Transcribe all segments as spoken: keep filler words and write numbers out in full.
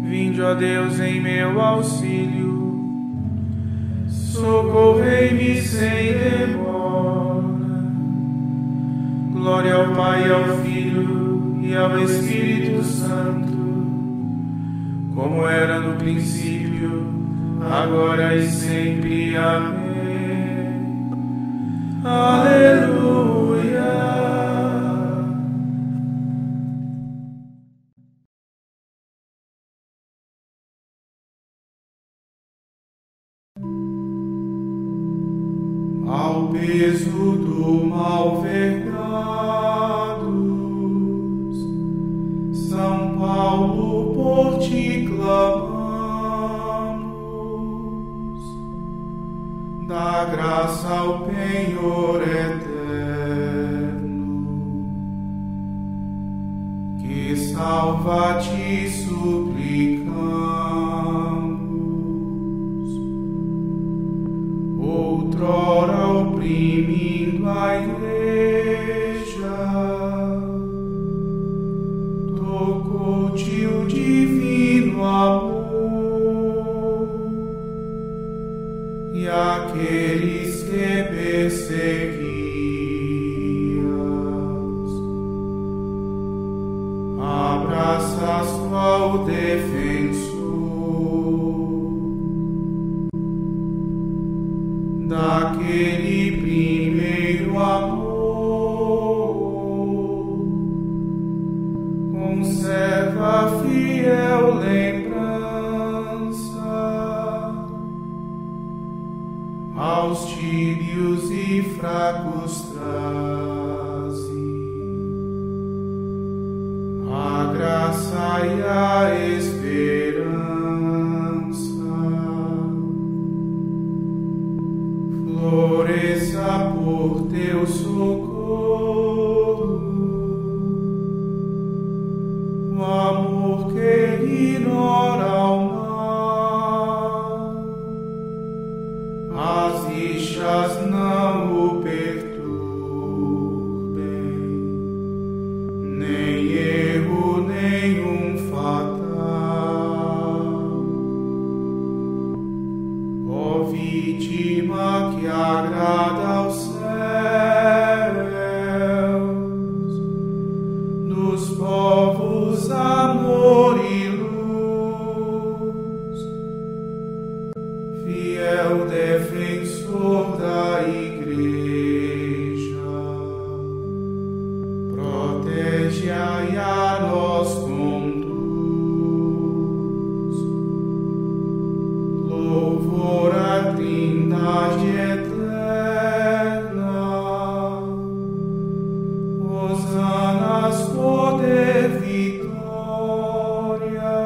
Vinde, ó Deus, em meu auxílio, socorrei-me sem demora. Glória ao Pai, ao Filho e ao Espírito Santo, como era no princípio, agora e sempre. Amém. Aleluia. Ao peso do malvergados, São Paulo, por ti clamamos, dá graça ao penhor eterno, que salva te suplicamos. Outrora oprimindo a Igreja, tocou-te o divino amor, e aqueles que perseguias, abraças qual defensor daquele primeiro amor. Conserva fiel lembrança aos tíbios e fracos, traze a graça e a esperança. Floresça por teu socorro o amor que ignora o mal, as rixas não o perturbem, nem erro nenhum fatal. Ó vítima que agrada aos céus, dos povos amor e luz, fiel defensor da Igreja, protege-a e a nós conduz. Louvor à Trindade eterna, hosanas, poder, vitória,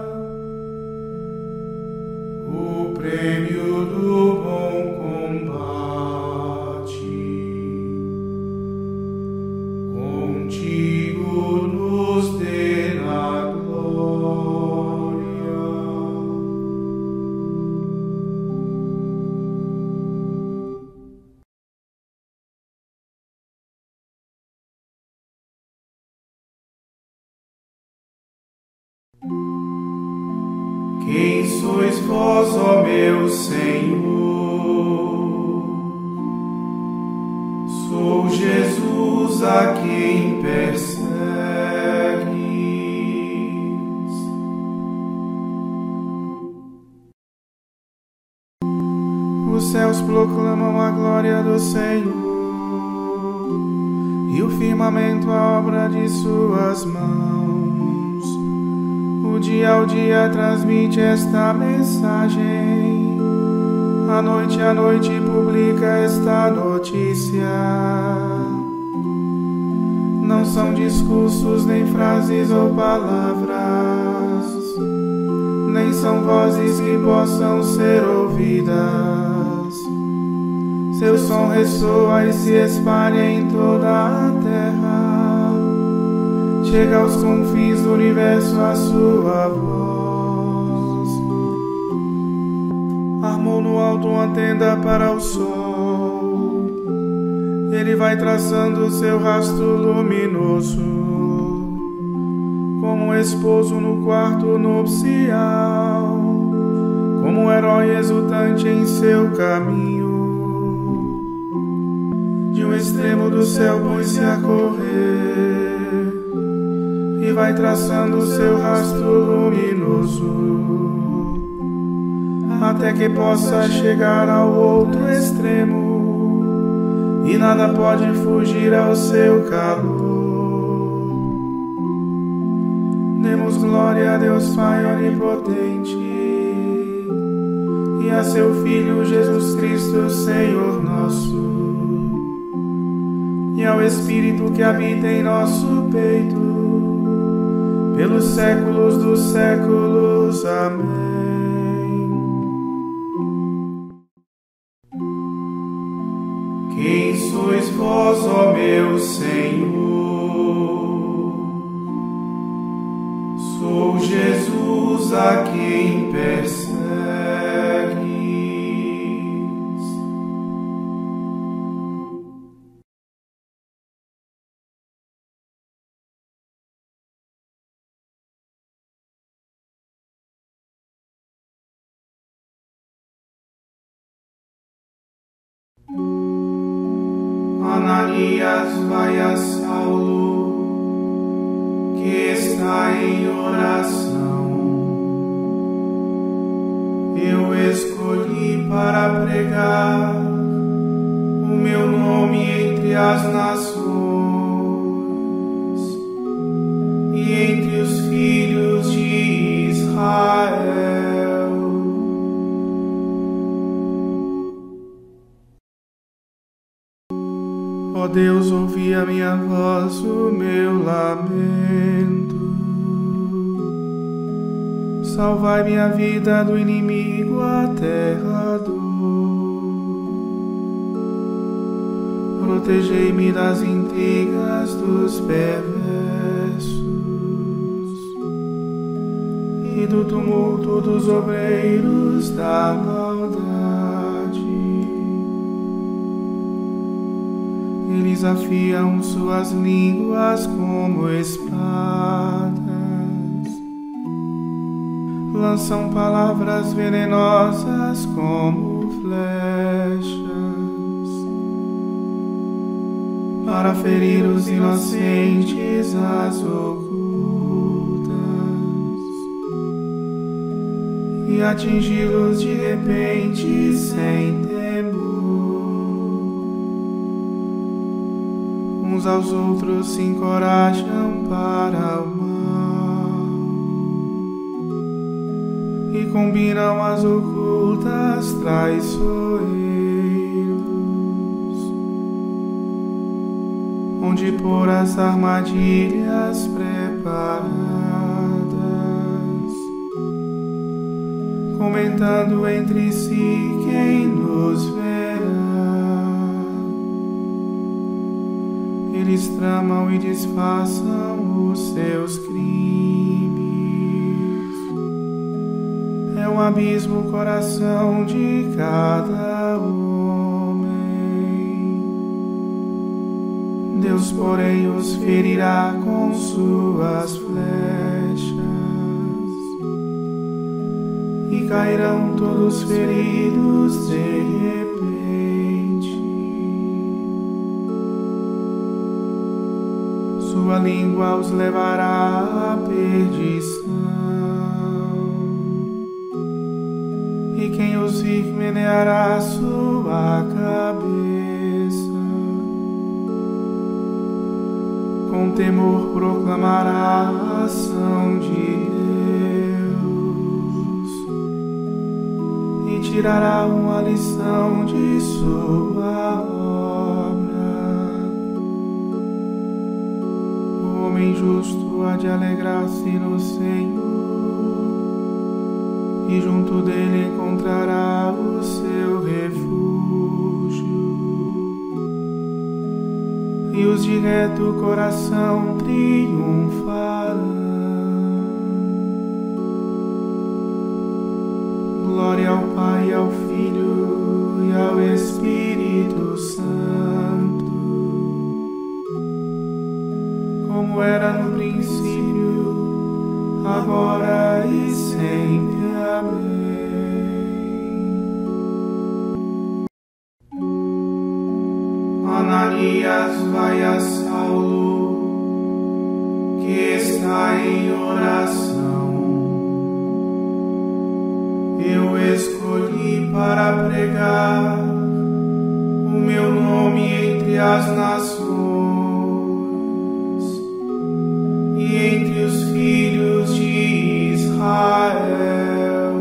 o prêmio do bom combate, contigo nos dê na glória. Quem sois vós, ó meu Senhor? Sou Jesus a quem persegues. Os céus proclamam a glória do Senhor, e o firmamento a obra de suas mãos. O dia ao dia transmite esta mensagem, a noite a noite publica esta notícia. Não são discursos, nem frases ou palavras, nem são vozes que possam ser ouvidas. Seu som ressoa e se espalha em toda a terra, chega aos confins do universo a sua voz. Armou no alto uma tenda para o sol, ele vai traçando seu rastro luminoso, como um esposo no quarto nupcial, como um herói exultante em seu caminho. De um extremo do céu põe-se a correr e vai traçando seu rastro luminoso, até que possa chegar ao outro extremo, e nada pode fugir ao seu calor. Demos glória a Deus Pai onipotente e a seu Filho Jesus Cristo, Senhor nosso, e ao Espírito que habita em nosso peito, pelos séculos dos séculos. Amém. Quem sois vós, ó meu Senhor? Sou Jesus a quem persegues. Ananias, vai a Saulo, que está em oração. Eu escolhi para pregar o meu nome entre as nações e entre os filhos de Israel. Ó Deus, ouvi a minha voz, o meu lamento. Salvai minha vida do inimigo aterrador. Protegei-me das intrigas dos perversos e do tumulto dos obreiros da maldade. Eles afiam suas línguas como espadas, lançam palavras venenosas como flechas, para ferir os inocentes as ocultas e atingi-los de repente sem temor. Uns aos outros se encorajam para o mal e combinam as ocultas traiçoeiros, onde pôr as armadilhas preparadas, comentando entre si quem nos verá. Eles tramam e disfarçam os seus crimes. É um abismo o coração de cada homem. Deus, porém, os ferirá com suas flechas e cairão todos feridos de repente. Sua língua os levará à perdição, e quem os vir meneará sua cabeça. Com temor proclamará a ação de Deus e tirará uma lição de sua obra. O homem justo há de alegrar-se no Senhor, e junto dele encontrará o seu refúgio. E os de reto coração triunfarão. Glória ao Pai, ao Filho e ao Espírito Santo, como era no princípio, agora e sempre. Amém. Ananias, vai a Saulo, que está em oração. Eu escolhi para pregar o meu nome entre as nações e entre os filhos de Israel.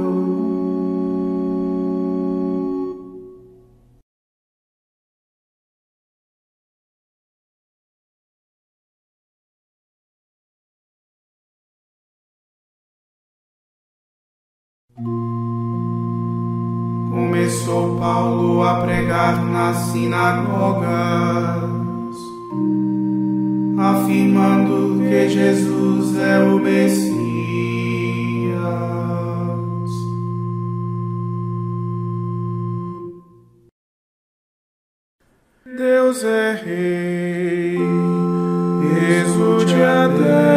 Começou Paulo a pregar nas sinagogas, afirmando que Jesus é o Messias. Deus é Rei, exulte a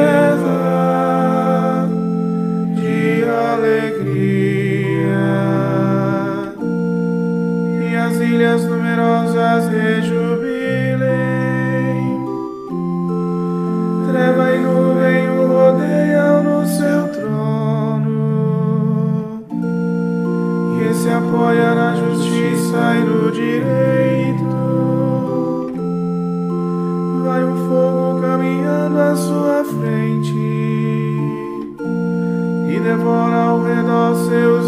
terra de alegria, e as ilhas numerosas rejubilem. Treva e nuvem o rodeiam no seu trono, e ele se apoia na justiça e no direito. Vai um fogo caminhando à sua frente e devora ao redor seus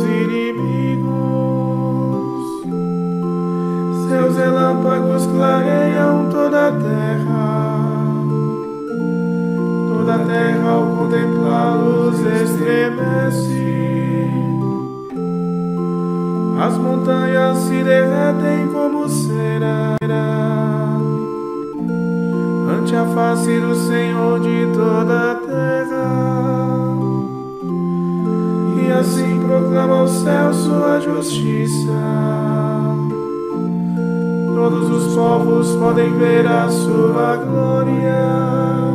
inimigos. Seus relâmpagos clareiam toda a terra. Toda a terra ao contemplá-los estremece. As montanhas se derretem como cera ante a face do Senhor de toda a terra. E assim proclama o céu sua justiça. Todos os povos podem ver a sua glória.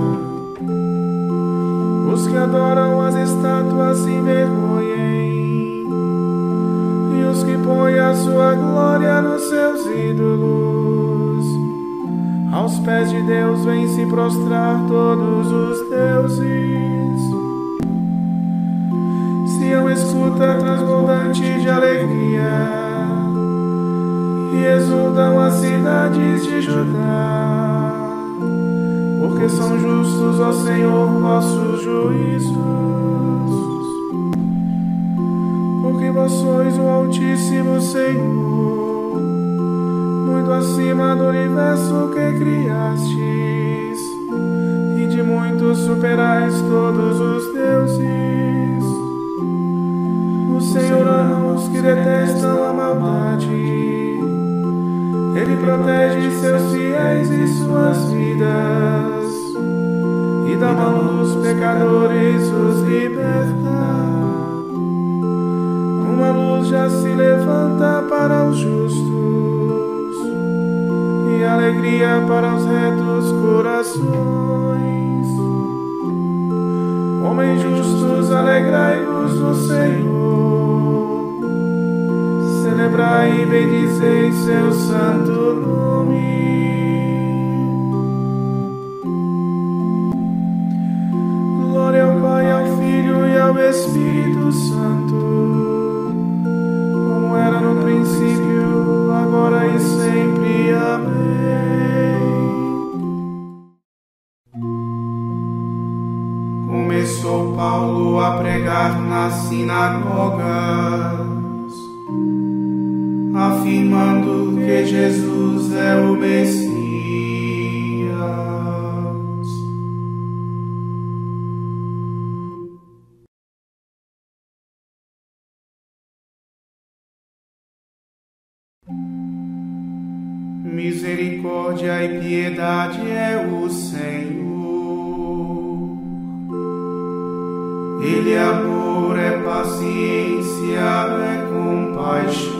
Os que adoram as estátuas se envergonhem, e os que põem a sua glória nos seus ídolos. Aos pés de Deus vêm se prostrar todos os deuses. Sião escuta transbordante de alegria, e exultam as cidades de Judá. Porque são justos, ó Senhor, vossos juízos. Porque vós sois o Altíssimo Senhor, muito acima do universo que criastes, e de muito superais todos os deuses. O Senhor ama os que detestam a maldade. Ele protege seus fiéis e suas vidas, e da mão dos pecadores os liberta. Uma luz já se levanta para os justos, e alegria para os retos corações. Homens justos, alegrai-vos no Senhor. Celebrai e bendizei seu santo nome. Glória ao Pai, ao Filho e ao Espírito Santo, como era no princípio, agora e sempre. Amém. Começou Paulo a pregar nas sinagogas, afirmando que Jesus é o Messias. Misericórdia e piedade é o Senhor. Ele é amor, é paciência, é compaixão.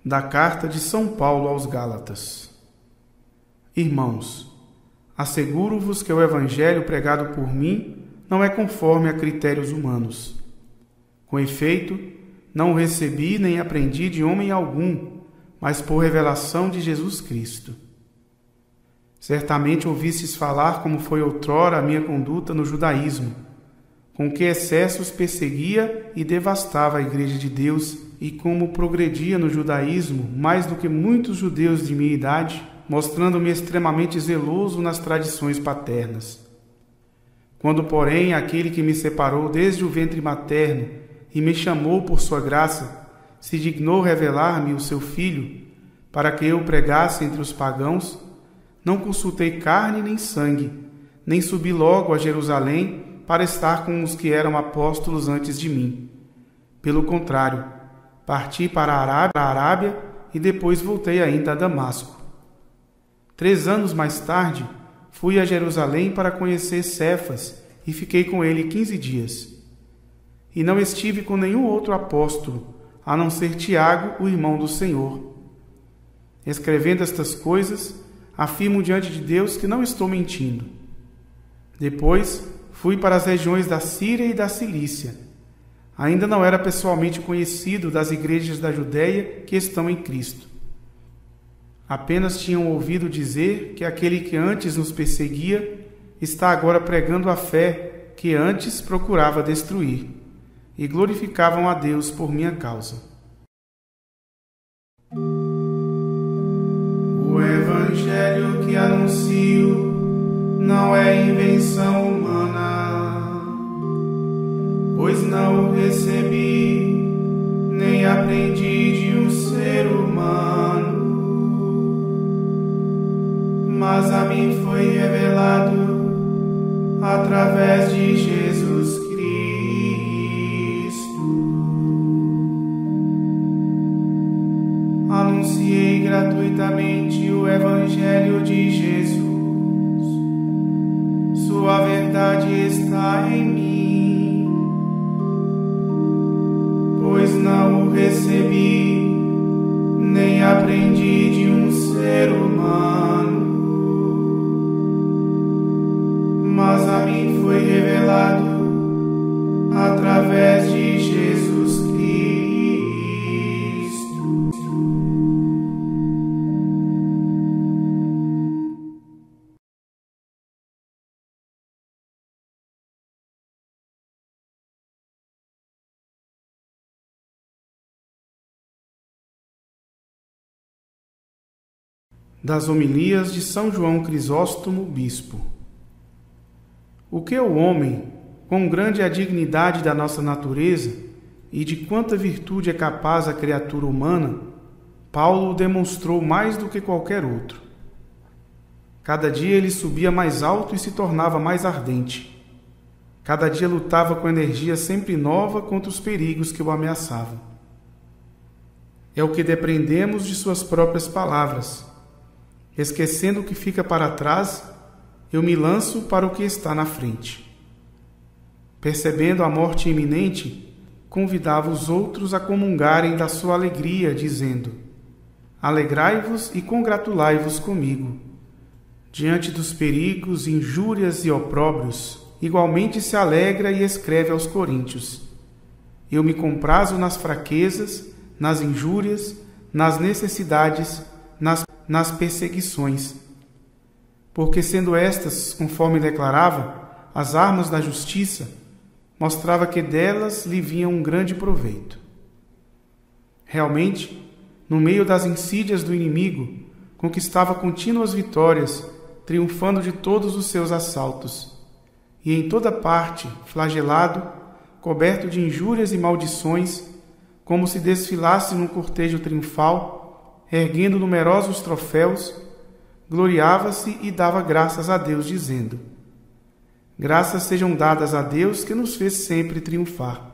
Da Carta de São Paulo aos Gálatas. Irmãos, asseguro-vos que o evangelho pregado por mim não é conforme a critérios humanos. Com efeito, não o recebi nem aprendi de homem algum, mas por revelação de Jesus Cristo. Certamente ouvistes falar como foi outrora a minha conduta no judaísmo, com que excessos perseguia e devastava a Igreja de Deus, e como progredia no judaísmo mais do que muitos judeus de minha idade, mostrando-me extremamente zeloso nas tradições paternas. Quando, porém, aquele que me separou desde o ventre materno e me chamou por sua graça, se dignou revelar-me o seu Filho, para que eu pregasse entre os pagãos, não consultei carne nem sangue, nem subi logo a Jerusalém para estar com os que eram apóstolos antes de mim. Pelo contrário, parti para a Arábia, a Arábia e depois voltei ainda a Damasco. Três anos mais tarde, fui a Jerusalém para conhecer Cefas e fiquei com ele quinze dias. E não estive com nenhum outro apóstolo, a não ser Tiago, o irmão do Senhor. Escrevendo estas coisas, afirmo diante de Deus que não estou mentindo. Depois, fui para as regiões da Síria e da Cilícia. Ainda não era pessoalmente conhecido das igrejas da Judéia que estão em Cristo. Apenas tinham ouvido dizer que aquele que antes nos perseguia está agora pregando a fé que antes procurava destruir, e glorificavam a Deus por minha causa. O Evangelho que anuncio não é invenção humana, pois não o recebi, nem aprendi de um ser humano, mas a mim foi revelado através de Jesus Cristo. Anunciei gratuitamente o Evangelho de Jesus. Sua verdade está em mim, pois não o recebi, nem aprendi de um ser humano, mas a mim foi revelado através de Jesus Cristo. Das homilias de São João Crisóstomo, bispo. O que o homem, quão grande é a dignidade da nossa natureza e de quanta virtude é capaz a criatura humana, Paulo demonstrou mais do que qualquer outro. Cada dia ele subia mais alto e se tornava mais ardente. Cada dia lutava com energia sempre nova contra os perigos que o ameaçavam. É o que depreendemos de suas próprias palavras. Esquecendo o que fica para trás, eu me lanço para o que está na frente. Percebendo a morte iminente, convidava os outros a comungarem da sua alegria, dizendo: alegrai-vos e congratulai-vos comigo. Diante dos perigos, injúrias e opróbrios, igualmente se alegra e escreve aos coríntios: eu me comprazo nas fraquezas, nas injúrias, nas necessidades, nas nas perseguições, porque sendo estas, conforme declarava, as armas da justiça, mostrava que delas lhe vinha um grande proveito. Realmente, no meio das insídias do inimigo, conquistava contínuas vitórias, triunfando de todos os seus assaltos, e em toda parte, flagelado, coberto de injúrias e maldições, como se desfilasse num cortejo triunfal, erguendo numerosos troféus, gloriava-se e dava graças a Deus, dizendo: graças sejam dadas a Deus que nos fez sempre triunfar.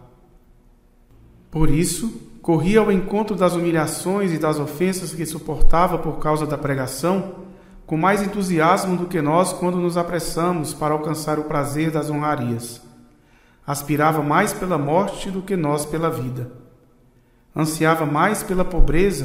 Por isso, corria ao encontro das humilhações e das ofensas que suportava por causa da pregação, com mais entusiasmo do que nós quando nos apressamos para alcançar o prazer das honrarias. Aspirava mais pela morte do que nós pela vida. Ansiava mais pela pobreza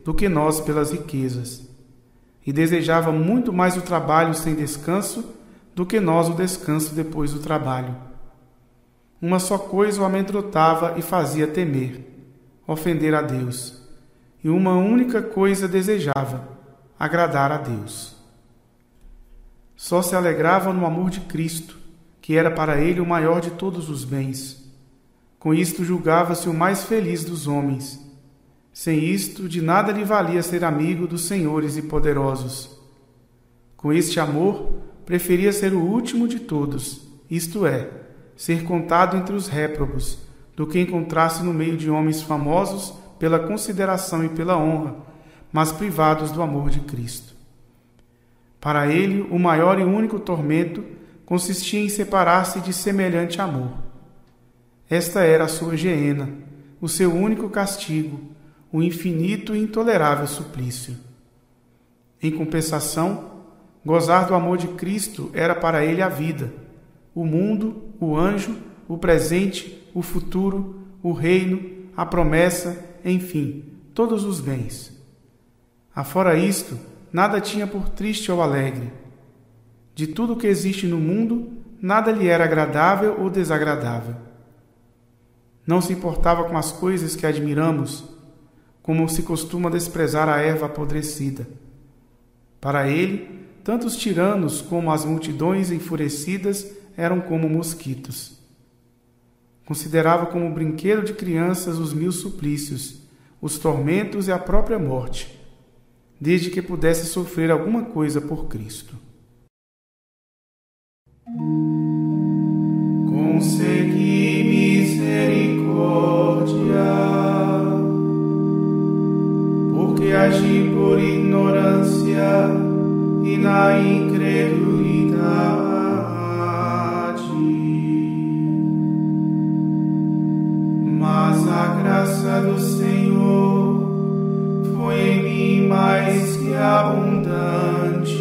do que nós pelas riquezas, e desejava muito mais o trabalho sem descanso do que nós o descanso depois do trabalho. Uma só coisa o amedrontava e fazia temer, ofender a Deus, e uma única coisa desejava, agradar a Deus. Só se alegrava no amor de Cristo, que era para ele o maior de todos os bens. Com isto julgava-se o mais feliz dos homens. Sem isto, de nada lhe valia ser amigo dos senhores e poderosos. Com este amor, preferia ser o último de todos, isto é, ser contado entre os réprobos, do que encontrar-se no meio de homens famosos pela consideração e pela honra, mas privados do amor de Cristo. Para ele, o maior e único tormento consistia em separar-se de semelhante amor. Esta era a sua geena, o seu único castigo, o infinito e intolerável suplício. Em compensação, gozar do amor de Cristo era para ele a vida, o mundo, o anjo, o presente, o futuro, o reino, a promessa, enfim, todos os bens. Afora isto, nada tinha por triste ou alegre. De tudo que existe no mundo, nada lhe era agradável ou desagradável. Não se importava com as coisas que admiramos, como se costuma desprezar a erva apodrecida. Para ele, tanto os tiranos como as multidões enfurecidas eram como mosquitos. Considerava como brinquedo de crianças os mil suplícios, os tormentos e a própria morte, desde que pudesse sofrer alguma coisa por Cristo. Consegui misericórdia, porque agi por ignorância e na incredulidade. Mas a graça do Senhor foi em mim mais que abundante,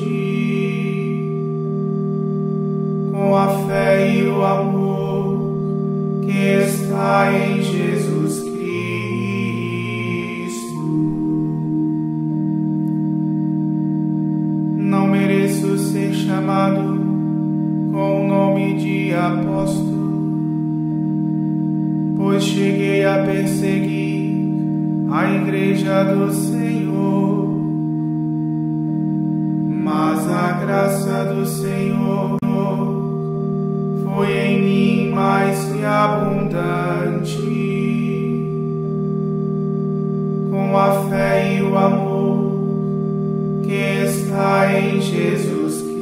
com a fé e o amor que está em Jesus Cristo. Não mereço ser chamado com o nome de apóstolo, pois cheguei a perseguir a igreja do Senhor, mas a graça do Senhor foi em mim mais que abundante, com a fé e o amor que está em Jesus Cristo.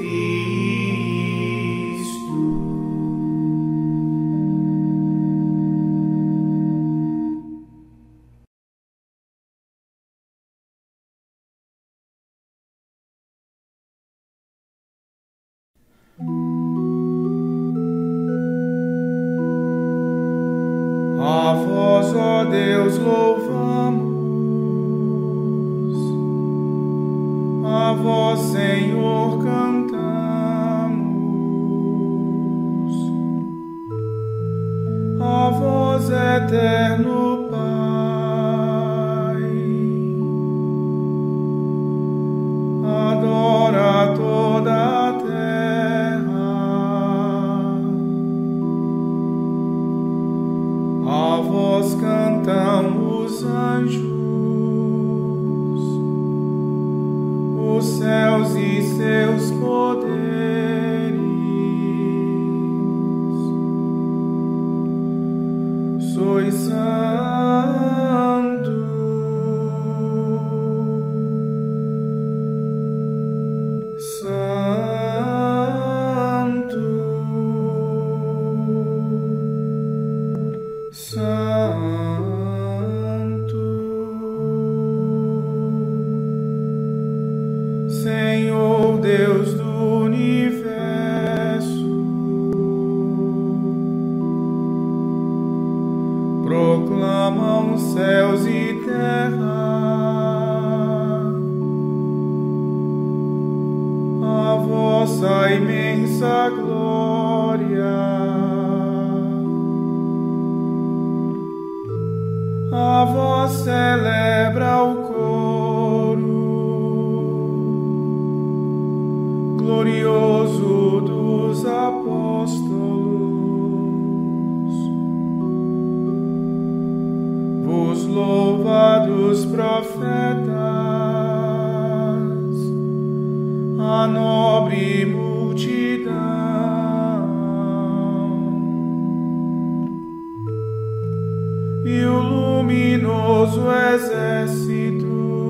A vós, ó Deus, louvamos, a vós, Senhor, cantamos, a vós, eterno Pai, adora toda a terra, a vós cantam os anjos, os céus e seus poderes. Sois santo, santo, santo, Senhor Deus do universo, proclamam céus e terra a vossa imensa glória, a vós celebra o coro louvados apóstolos, vos louvados profetas, a nobre multidão, e o luminoso exército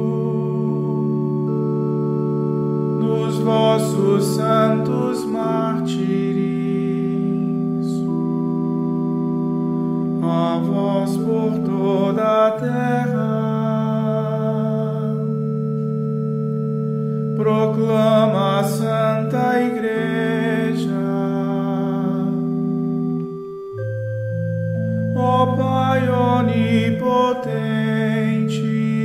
dos vossos santos mártires, a vós por toda a terra proclama a Santa Igreja. Ó Pai onipotente,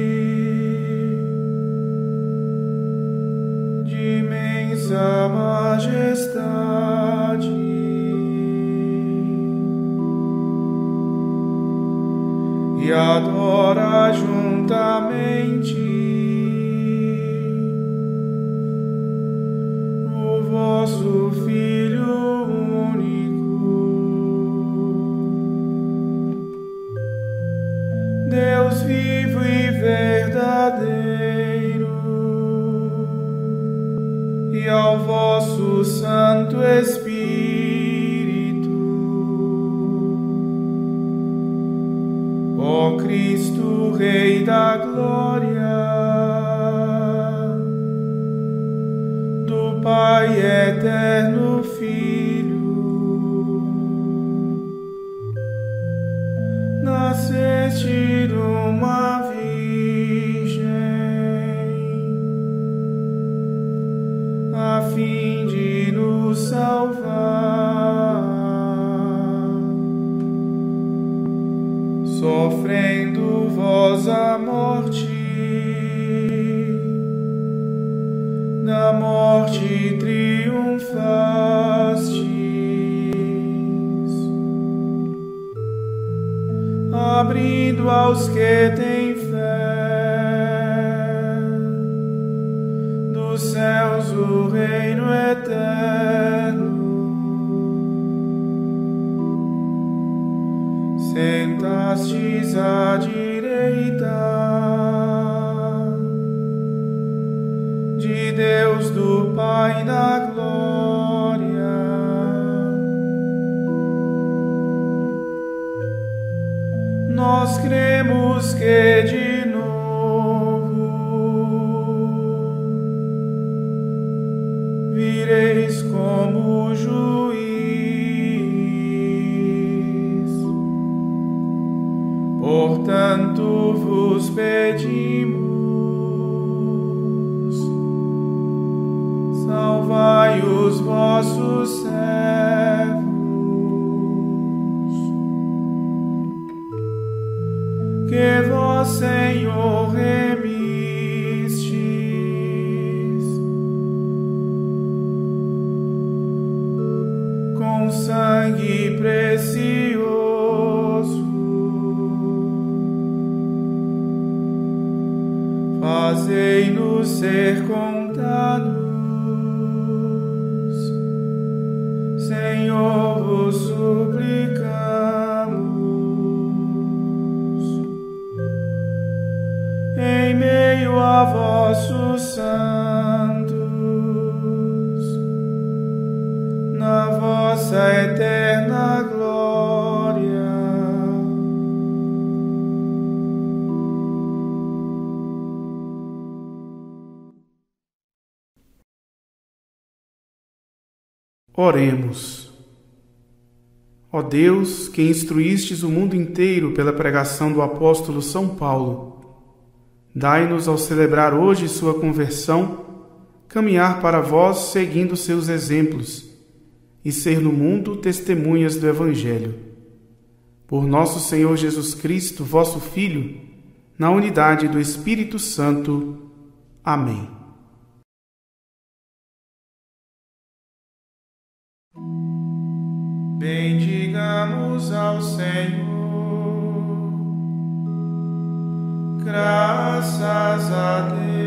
de imensa majestade, e adora juntamente o vosso Filho único, Deus vivo e verdadeiro, e ao vosso Santo Espírito, ó Cristo, Rei da glória, do Pai eterno Filho, nasceste de uma virgem, a fim de nos salvar, sofrendo vós a morte, da morte triunfastes, abrindo aos que têm fé dos céus o reino eterno. Sentastes à direita de Deus do Pai na glória. Nós cremos que de novo vireis como juiz. Portanto vos pedimos, salvai os vossos servos, que vós, Senhor, remistes com sangue precioso. Fazei-nos ser contados, Senhor, vos suplicamos. Em meio a vossos santos, na vossa eterna glória. Oremos. Ó Deus, que instruístes o mundo inteiro pela pregação do apóstolo São Paulo, dai-nos, ao celebrar hoje sua conversão, caminhar para vós seguindo seus exemplos e ser no mundo testemunhas do Evangelho. Por nosso Senhor Jesus Cristo, vosso Filho, na unidade do Espírito Santo. Amém. Bendigamos ao Senhor, graças a Deus.